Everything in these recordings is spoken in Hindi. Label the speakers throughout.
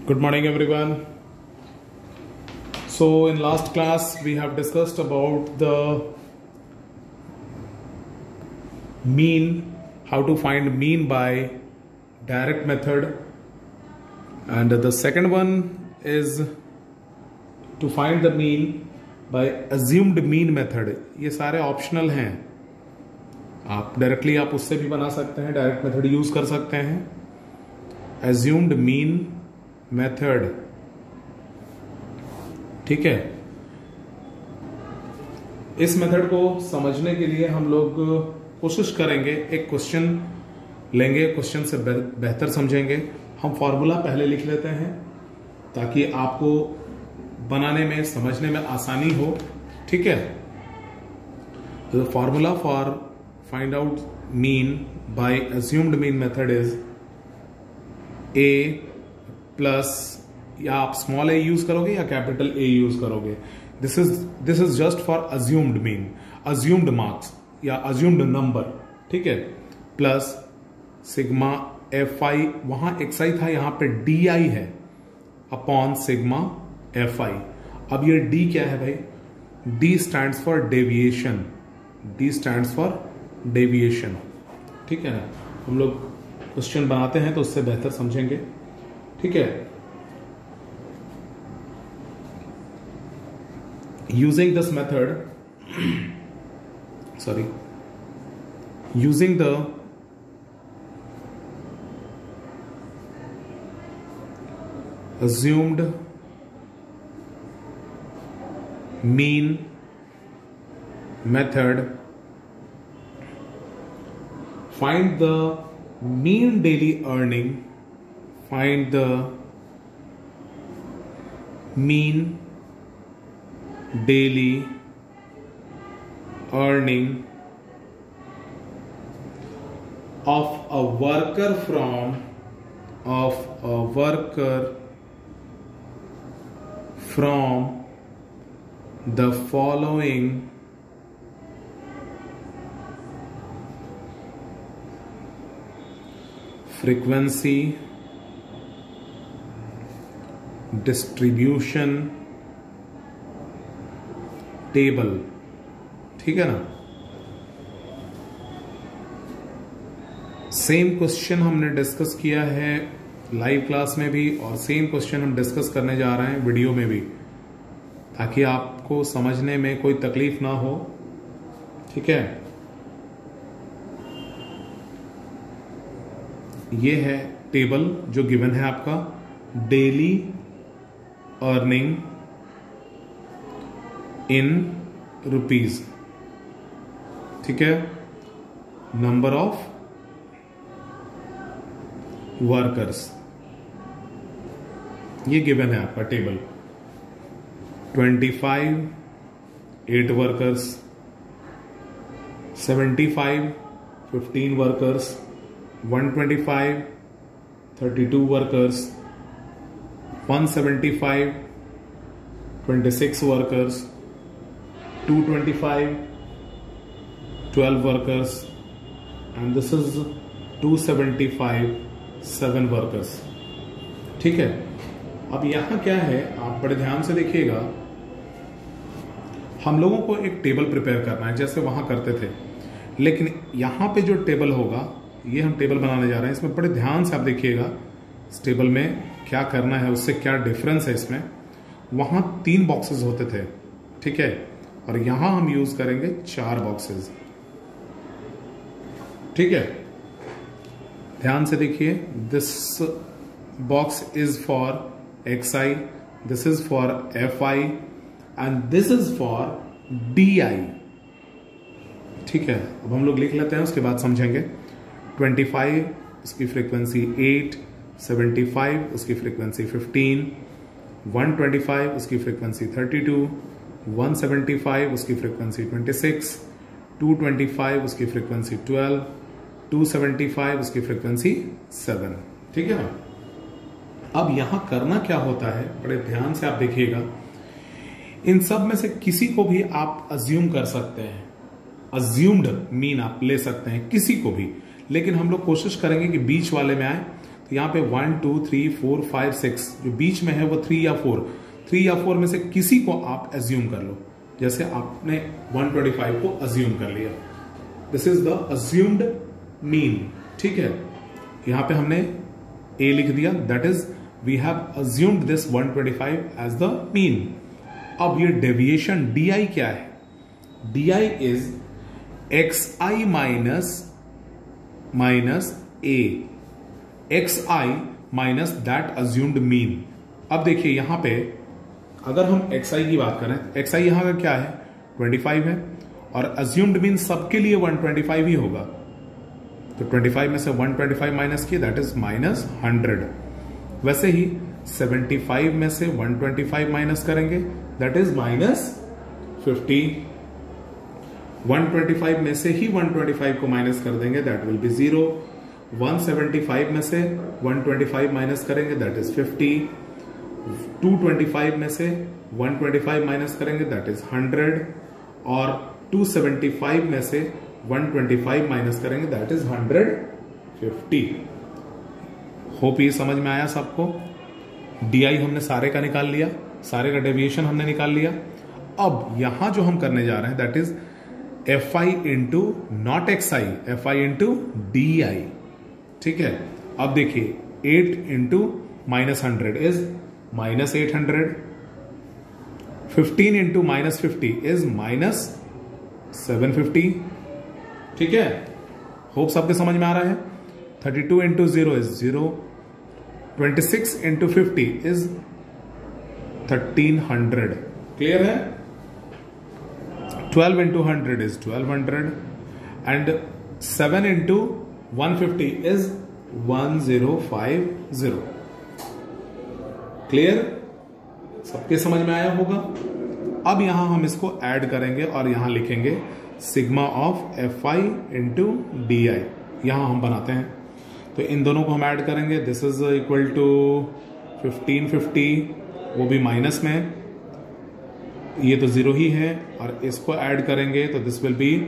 Speaker 1: Good morning, everyone. So, in last class, we have discussed about the mean, how to find mean by direct method, and the second one is to find the mean by assumed mean method. ये सारे ऑप्शनल हैं, आप डायरेक्टली आप उससे भी बना सकते हैं, डायरेक्ट मेथड यूज कर सकते हैं. assumed mean मेथड, ठीक है. इस मेथड को समझने के लिए हम लोग कोशिश करेंगे, एक क्वेश्चन लेंगे, क्वेश्चन से बेहतर समझेंगे. हम फॉर्मूला पहले लिख लेते हैं ताकि आपको बनाने में समझने में आसानी हो, ठीक है. The formula for find out mean by assumed mean method is A plus, या आप स्मॉल ए यूज करोगे या कैपिटल ए यूज करोगे. This is just for assumed mean, assumed marks या अज्यूम्ड नंबर, ठीक है. प्लस सिग्मा एफ आई, वहां एक्स आई था, यहां पे डी आई है, अपॉन सिग्मा एफ आई. अब ये डी क्या है भाई? D stand for deviation, D stand for deviation, ठीक है ना. हम लोग क्वेश्चन बनाते हैं तो उससे बेहतर समझेंगे, ठीक है. Using this method, sorry, using the assumed mean method, find the mean daily earning, find the mean daily earning of a worker from the following frequency distribution table, ठीक है ना. सेम क्वेश्चन हमने डिस्कस किया है लाइव क्लास में भी, और सेम क्वेश्चन हम डिस्कस करने जा रहे हैं वीडियो में भी, ताकि आपको समझने में कोई तकलीफ ना हो, ठीक है. ये है टेबल जो गिवन है आपका, डेली अर्निंग इन रुपीज, ठीक है. नंबर ऑफ वर्कर्स, ये गिवन है आपका table. 25 8 workers, 75 15 workers, 125 32 workers, 175 26 workers, 225 12 workers, and this is 275 7 workers, ठीक है. अब यहां क्या है, आप बड़े ध्यान से देखिएगा. हम लोगों को एक टेबल प्रिपेयर करना है जैसे वहां करते थे, लेकिन यहां पे जो टेबल होगा, ये हम टेबल बनाने जा रहे हैं. इसमें बड़े ध्यान से आप देखिएगा इस टेबल में क्या करना है, उससे क्या डिफरेंस है इसमें. वहां 3 बॉक्सेस होते थे, ठीक है, और यहां हम यूज करेंगे 4 बॉक्सेस, ठीक है. ध्यान से देखिए, this box is for X I, this is for F I, and this is for D I, ठीक है. अब हम लोग लिख लेते हैं, उसके बाद समझेंगे. 25 उसकी फ्रीक्वेंसी 8, 75 उसकी फ्रीक्वेंसी 15, 125 उसकी फ्रीक्वेंसी 32, 175 उसकी फ्रीक्वेंसी 26, 225 उसकी फ्रीक्वेंसी 12, 275 उसकी फ्रीक्वेंसी 7, ठीक है ना. अब यहां करना क्या होता है, बड़े ध्यान से आप देखिएगा. इन सब में से किसी को भी आप अज्यूम कर सकते हैं, अज्यूम्ड मीन आप ले सकते हैं किसी को भी, लेकिन हम लोग कोशिश करेंगे कि बीच वाले में आए. तो यहाँ पे 1 2 3 4 5 6 जो बीच में है वो 3 या 4 में से किसी को आप एज्यूम कर लो। जैसे आपने 125 को अज्यूम कर लिया, this is the assumed mean. ठीक है, यहां पे हमने ए लिख दिया, that is we have assumed this 125 as the mean. अब ये डेविएशन डी क्या है? D is xi minus A, xi minus that assumed mean. अब देखिए यहां पे अगर हम xi की बात करें, xi यहां का क्या है? 25 है, और अज्यूम्ड मीन सबके लिए 125 ही होगा। तो 25 में से 125 माइनस किए, दैट इज माइनस 100। वैसे ही 75 में से 125 माइनस करेंगे, दैट इज माइनस 50। 125 में से ही 125 को माइनस कर देंगे, दैट विल बी 0। 175 में से 125 माइनस करेंगे, दैट इज 50। 225 में से 125 माइनस करेंगे, दैट इज 100। और 275 में से 125 माइनस करेंगे, दैट इज 150। होप ये समझ में आया सबको? डी हमने सारे का निकाल लिया, सारे का डेविएशन हमने निकाल लिया। अब यहां जो हम करने जा रहे हैं, that is F I into not X I, F I into D I. ठीक है, अब देखिए 8 into minus 100 is minus 800। 15 into minus 50 is minus 750। ठीक है, होप सबके समझ में आ रहा है? 32 into 0 is 0। 26 into 50 is 1300। Clear है? 12 into 100 is 1200 and 7 into 150 is 1050। Clear? सबके समझ में आया होगा? अब यहां हम इसको ऐड करेंगे और यहां लिखेंगे sigma of F I into D I. यहां हम बनाते हैं, तो इन दोनों को हम ऐड करेंगे, दिस इज इक्वल टू 1550, वो भी माइनस में, ये तो 0 ही है, और इसको ऐड करेंगे तो दिस विल बी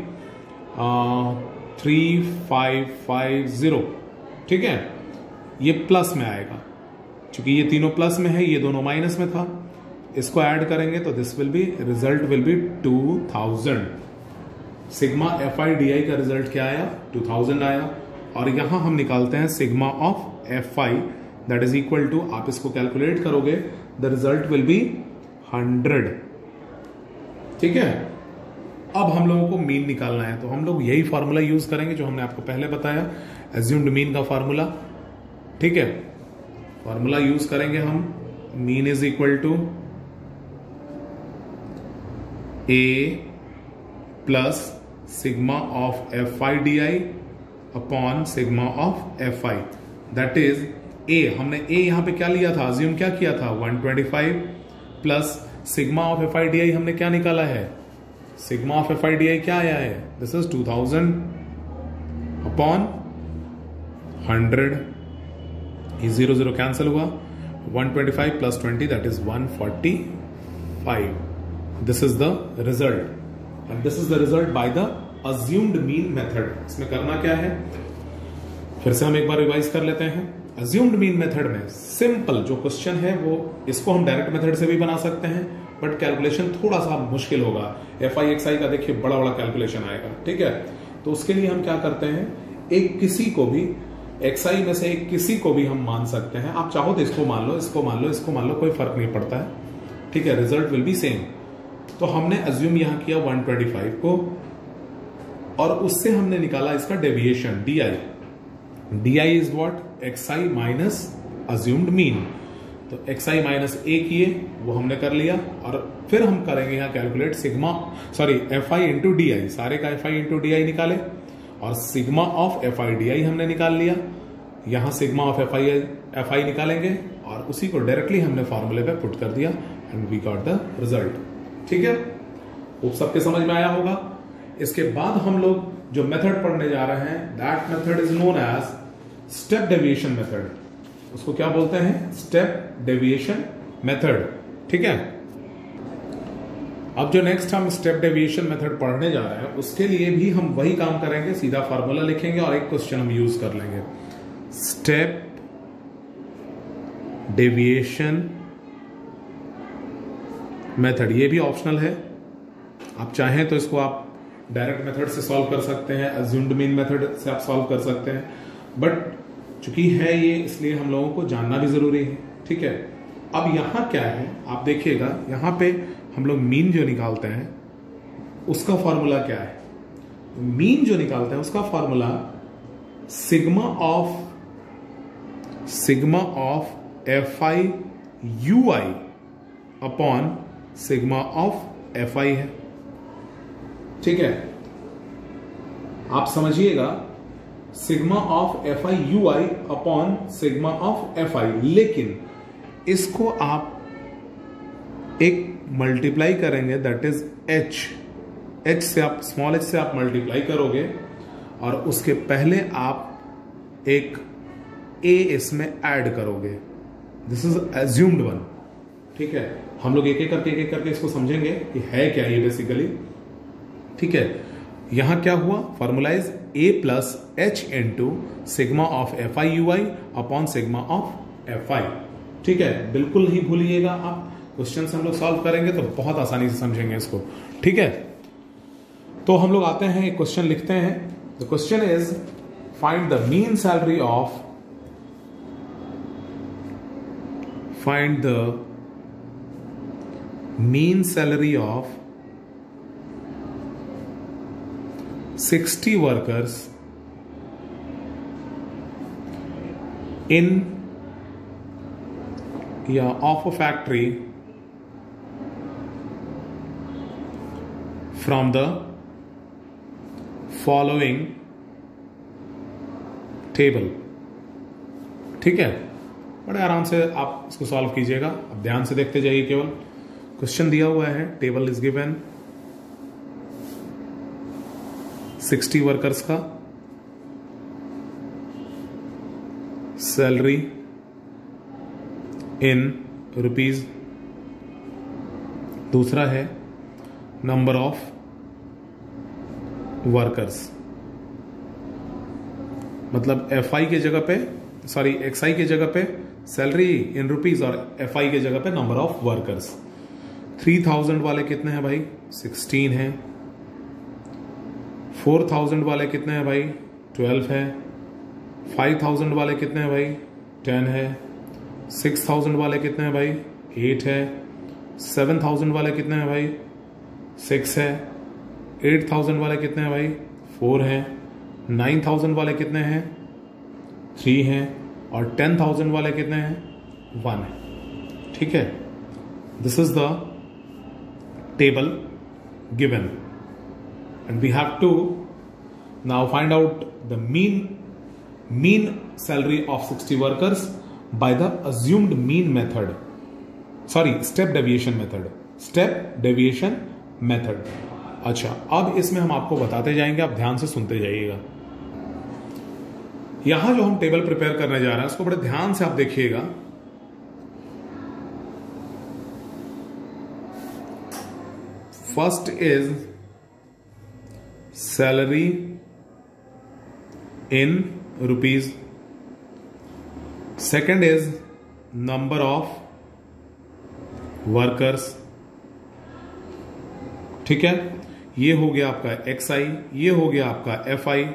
Speaker 1: 3550। ठीक है, ये प्लस में आएगा, क्योंकि ये तीनों प्लस में है, ये दोनों माइनस में था। इसको ऐड करेंगे तो this will be, result will be 2000। Sigma F I D I का रिजल्ट क्या आया? 2000 आया। और यहां हम निकालते हैं sigma of F I, that is equal to, आप इसको कैलकुलेट करोगे, द रिजल्ट विल बी 100। ठीक है, अब हम लोगों को मीन निकालना है, तो हम लोग यही फॉर्मूला यूज करेंगे जो हमने आपको पहले बताया, एज्यूम्ड मीन का फॉर्मूला। ठीक है, फॉर्मूला यूज करेंगे हम, mean is equal to A plus sigma of F I D I upon sigma of F I, that is A. हमने ए यहां पे क्या लिया था, अज्यूम क्या किया था? 125 plus sigma of F I D I हमने क्या निकाला है? Sigma of F I D I क्या आया है? This is 2000 upon 100। 0 0 कैंसिल हुआ, 125 plus 20 that is 145। This is the result and this is the result by the assumed mean method. इसमें करना क्या है, फिर से हम एक बार रिवाइज कर लेते हैं। अज्यूम्ड मीन मेथड में सिंपल जो क्वेश्चन है वो, इसको हम डायरेक्ट मेथड से भी बना सकते हैं, बट कैलकुलेशन थोड़ा सा मुश्किल होगा। एफ आई एक्स आई का देखिए बड़ा बड़ा कैलकुलेशन आएगा। ठीक है, तो उसके लिए हम क्या करते हैं, एक किसी को भी एक्स आई में से एक किसी को भी हम मान सकते हैं। आप चाहो तो इसको मान लो, इसको मान लो, इसको मान लो, कोई फर्क नहीं पड़ता है। ठीक है, रिजल्ट विल बी सेम। तो हमने अज्यूम यहां किया 125 को, और उससे हमने निकाला इसका deviation D I. D I is what? X I minus assumed mean. तो एक्स आई माइनस ए किए, वो हमने कर लिया, और फिर हम करेंगे यहां calculate sigma, sorry F I into D I. सारे का F I into D I निकाले, और sigma of F I D I हमने निकाल लिया। यहां सिग्मा ऑफ एफ आई निकालेंगे, और उसी को डायरेक्टली हमने फॉर्मूले पे पुट कर दिया and we got the result. ठीक है, वो सबके समझ में आया होगा। इसके बाद हम लोग जो मेथड पढ़ने जा रहे हैं, that method is known as step deviation method. उसको क्या बोलते हैं? Step deviation method. ठीक है, अब जो नेक्स्ट हम स्टेप डेविएशन मेथड पढ़ने जा रहे हैं, उसके लिए भी हम वही काम करेंगे, सीधा फार्मूला लिखेंगे और एक क्वेश्चन हम यूज कर लेंगे। स्टेप डेविएशन मेथड, ये भी ऑप्शनल है। आप चाहें तो इसको आप डायरेक्ट मेथड से सॉल्व कर सकते हैं, अज्यूम्ड मीन मेथड से आप सॉल्व कर सकते हैं, बट चूंकि है ये, इसलिए हम लोगों को जानना भी जरूरी है। ठीक है, अब यहां क्या है आप देखिएगा, यहां पे हम लोग मीन जो निकालते हैं उसका फॉर्मूला क्या है। मीन जो निकालते हैं उसका formula sigma of F I U I upon sigma of F I है। ठीक है, आप समझिएगा, sigma of F I U I upon sigma of F I, लेकिन इसको आप एक मल्टीप्लाई करेंगे, दैट इज एच से आप स्मॉल एच से आप मल्टीप्लाई करोगे और उसके पहले आप एक ए इसमें ऐड करोगे। This is assumed one. ठीक है, हम लोग एक एक करके इसको समझेंगे कि है क्या ये बेसिकली। ठीक है, यहां क्या हुआ, formula is A plus H into sigma of F I U I upon sigma of F I. ठीक है, बिल्कुल नहीं भूलिएगा आप, क्वेश्चन हम लोग सॉल्व करेंगे तो बहुत आसानी से समझेंगे इसको। ठीक है, तो हम लोग आते हैं, एक क्वेश्चन लिखते हैं। The question is find the mean salary of, find the mean salary of 60 workers in of a factory from the following table। ठीक है, बड़े आराम से आप इसको सॉल्व कीजिएगा। अब ध्यान से देखते जाइए, केवल क्वेश्चन दिया हुआ है, टेबल इज गिवन 60 वर्कर्स का, सैलरी इन रुपीज, दूसरा है नंबर ऑफ वर्कर्स, मतलब एफ आई के जगह पे, सॉरी एक्स आई के जगह पे सैलरी इन रुपीज और एफ आई के जगह पे नंबर ऑफ वर्कर्स। 3000 वाले कितने हैं भाई, 16 है। 4000 वाले कितने हैं भाई, 12 है। 5000 वाले कितने हैं भाई, 10 है। 6000 वाले कितने हैं भाई, 8 है। 7000 वाले कितने हैं भाई, 6 है। 8000 वाले कितने हैं भाई, 4 है। 9000 वाले कितने हैं, 3 हैं। और 10000 वाले कितने हैं, 1 है। ठीक है, this is the table given and we have to now find out the mean salary of 60 workers by the assumed mean method, sorry step deviation method। अच्छा, अब इसमें हम आपको बताते जाएंगे, आप ध्यान से सुनते जाइएगा। यहां जो हम टेबल प्रिपेयर करने जा रहे हैं उसको बड़े ध्यान से आप देखिएगा। First is salary in rupees, second is number of workers. ठीक है, ये हो गया आपका एक्स आई, ये हो गया आपका एफ आई।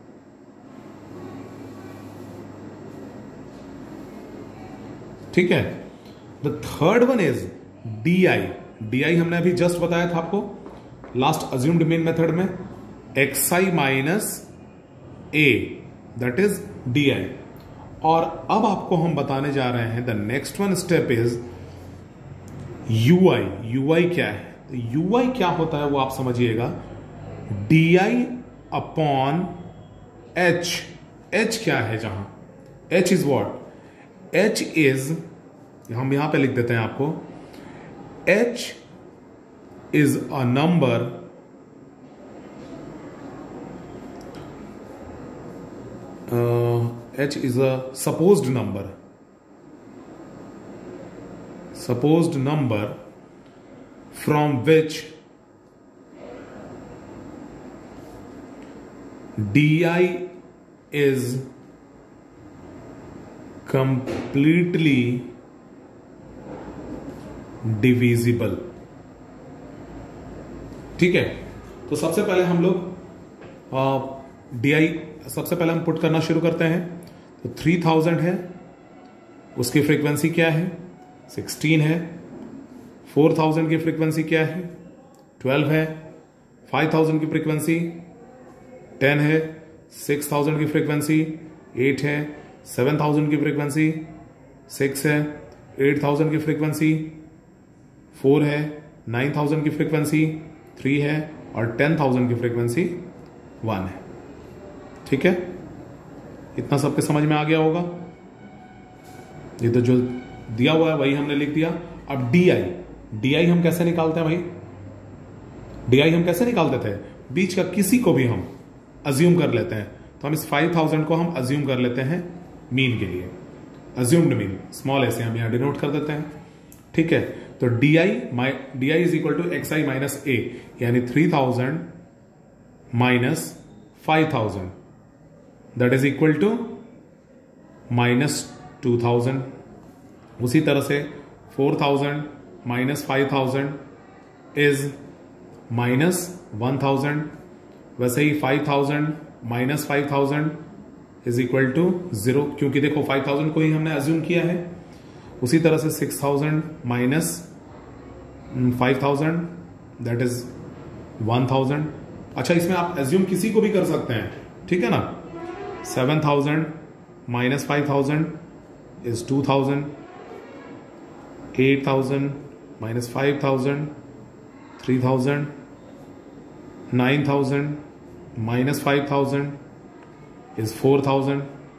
Speaker 1: ठीक है, the third one is D I. D I हमने अभी जस्ट बताया था आपको लास्ट अज्यूम्ड मीन मेथड में, X I minus A, that is D I. और अब आपको हम बताने जा रहे हैं the next one step is U I. U I क्या है, तो यू आई क्या होता है वो आप समझिएगा, D I upon H. H क्या है, जहां H is what, H is, हम यहां पे लिख देते हैं आपको, H is a number H is a supposed number from which DI is completely divisible. ठीक है, तो सबसे पहले हम लोग सबसे पहले हम पुट करना शुरू करते हैं। तो 3000 है, उसकी फ्रीक्वेंसी क्या है 16 है। 4000 की फ्रीक्वेंसी क्या है 12 है। 5000 की फ्रीक्वेंसी 10 है। 6000 की फ्रीक्वेंसी 8 है। 7000 की फ्रीक्वेंसी 6 है। 8000 की फ्रीक्वेंसी 4 है। 9000 की फ्रीक्वेंसी 3 है और 10000 की फ्रीक्वेंसी 1 है। ठीक है, इतना सबके समझ में आ गया होगा। ये तो जो दिया हुआ है वही हमने लिख दिया। अब डी हम कैसे निकालते हैं भाई? डी हम कैसे निकालते थे? बीच का किसी को भी हम अज्यूम कर लेते हैं। तो हम इस 5000 को हम अज्यूम कर लेते हैं मीन के लिए। अज्यूम्ड मीन स्मॉल ऐसे हम यहां डिनोट कर देते हैं। ठीक है, तो D I is equal to X I minus A, यानी 3000 minus 5000 that is equal to minus 2000। उसी तरह से 4000 माइनस 5000 इज माइनस 1000। वैसे ही 5000 माइनस 5000 इज इक्वल टू 0, क्योंकि देखो 5000 को ही हमने अज्यूम किया है। उसी तरह से 6000 माइनस 5000 दैट इज 1000। अच्छा, इसमें आप अज्यूम किसी को भी कर सकते हैं, ठीक है ना। 7000 minus 5000 is 2000। 8000 minus 5000 3000। 9000 minus 5000 is 4000।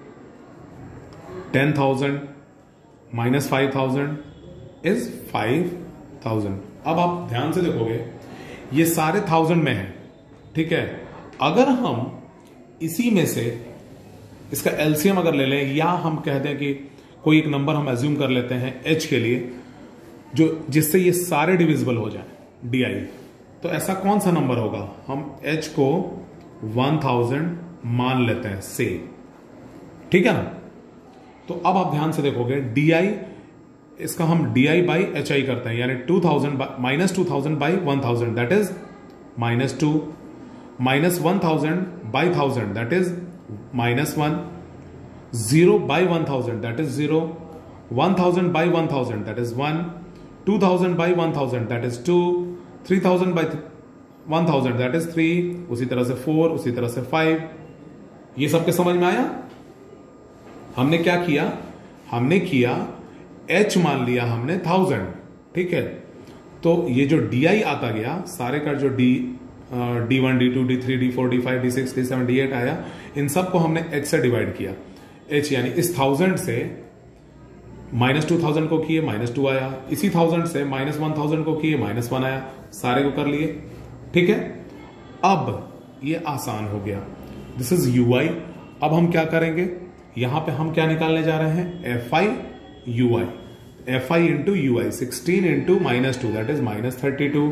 Speaker 1: 10,000 minus 5000 is 5000। अब आप ध्यान से देखोगे ये सारे 1000 में है, ठीक है। अगर हम इसी में से इसका एलसीएम अगर ले लें, या हम कहते हैं कि कोई एक नंबर हम एज्यूम कर लेते हैं h के लिए, जो जिससे ये सारे डिविजिबल हो जाए डी आई, तो ऐसा कौन सा नंबर होगा? हम h को 1000 मान लेते हैं से, ठीक है ना। तो अब आप ध्यान से देखोगे डी आई, इसका हम D I by H I करते हैं, यानी 2000 minus 2000 by 1000 that is minus 2। Minus 1000 by 1000 that is minus 1। 0 by 1000 that is 0। 1000 by 1000 that is 1। 2000 by 1000 that is 2। 3000 by 1000 that is 3। उसी तरह से 4, उसी तरह से 5। ये सबके समझ में आया? हमने क्या किया? हमने किया h मान लिया हमने 1000, ठीक है। तो ये जो डी आई आता गया सारे का, जो D1, D2, D3, D4, D5, D6, D7, D8 आया, इन सबको हमने h से डिवाइड किया। h यानी इस 1000 से माइनस 2000 को किए माइनस 2 आया, इसी 1000 से माइनस 1000 को किए माइनस 1 आया, सारे को कर लिए, ठीक है। अब ये आसान हो गया, दिस इज यू आई। अब हम क्या करेंगे, यहां पे हम क्या निकालने जा रहे हैं? F I U I. F I into U I, 16 into minus 2 that is minus 32।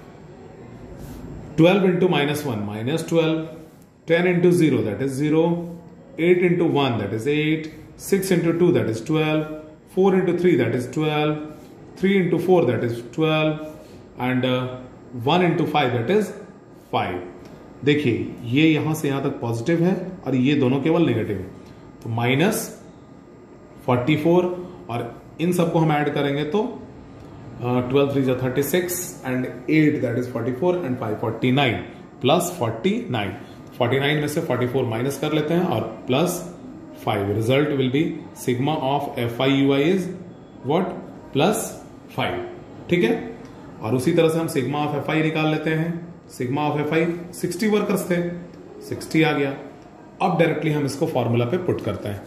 Speaker 1: 12 into minus 1 minus 12। 10 into 0 that is 0। 8 into 1 that is 8। 6 into 2 that is 12। 4 into 3 that is 12, 3 into 4 that is 12, and 1 into 5 that is 5। देखिए ये यहां से यहां तक पॉजिटिव है और ये दोनों केवल नेगेटिव है, तो माइनस 44, और इन सबको हम ऐड करेंगे तो 12 3 जा 36 and 8 that is 44 and 5 49 plus 49। 49 में से 44 माइनस कर लेते हैं और plus 5। Result will be sigma of F I U I is what? Plus 5, ठीक है। और उसी तरह से हम सिग्मा ऑफ एफ आई निकाल लेते हैं। Sigma of F I 60 workers थे, 60 आ गया। अब डायरेक्टली हम इसको फॉर्मूला पे पुट करते हैं।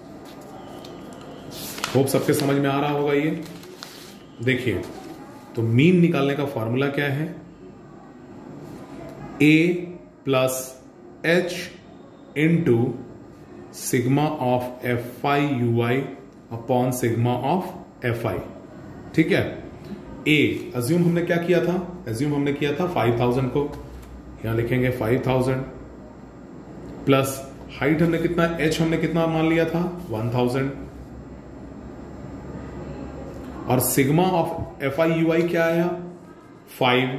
Speaker 1: होप सबके समझ में आ रहा होगा ये। देखिए, तो मीन निकालने का फॉर्मूला क्या है? a plus h into sigma of F I U I upon sigma of F I, ठीक है। ए अज्यूम हमने क्या किया था? अज्यूम हमने किया था 5000 को, यहां लिखेंगे 5000 प्लस हाइट हमने कितना, एच हमने कितना मान लिया था? 1000, और sigma of F I U I क्या आया 5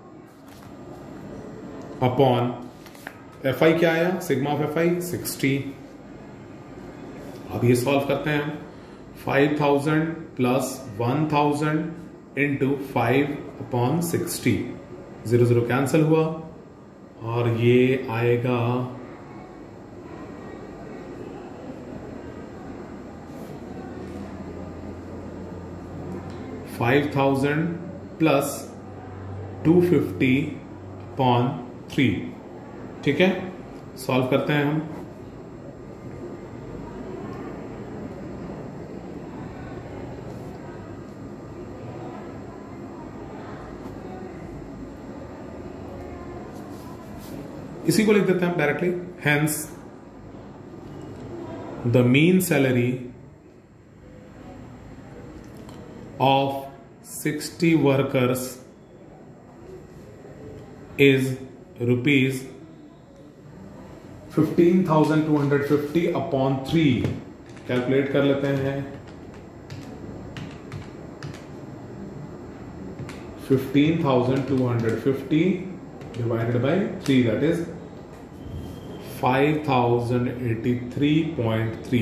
Speaker 1: अपॉन एफ आई क्या आया सिग्मा ऑफ एफ आई 60। अब ये सॉल्व करते हैं हम 5000 प्लस 1000 इंटू 5 अपॉन 60 0 0 कैंसिल हुआ और ये आएगा 5000 प्लस 250 अपॉन 3। ठीक है, सॉल्व करते हैं हम। इसी को लिख देते हैं directly. Hence the mean salary of 60 workers is rupees 15,250 upon 3। Calculate कर लेते हैं। 15,250 divided by 3, that is 5083.3।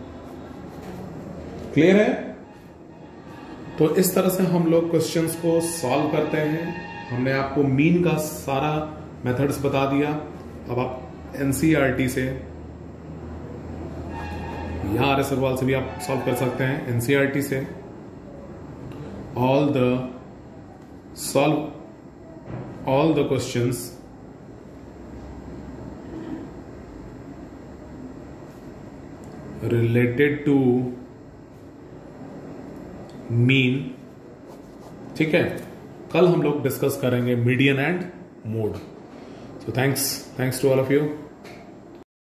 Speaker 1: Clear है? तो इस तरह से हम लोग क्वेश्चंस को सॉल्व करते हैं। हमने आपको मीन का सारा मेथड्स बता दिया। अब आप एनसीईआरटी से या आर एस अग्रवाल से भी आप सॉल्व कर सकते हैं। एनसीईआरटी से all the questions related to mean. ठीक है, कल हम लोग डिस्कस करेंगे median and mode. So thanks to all of you.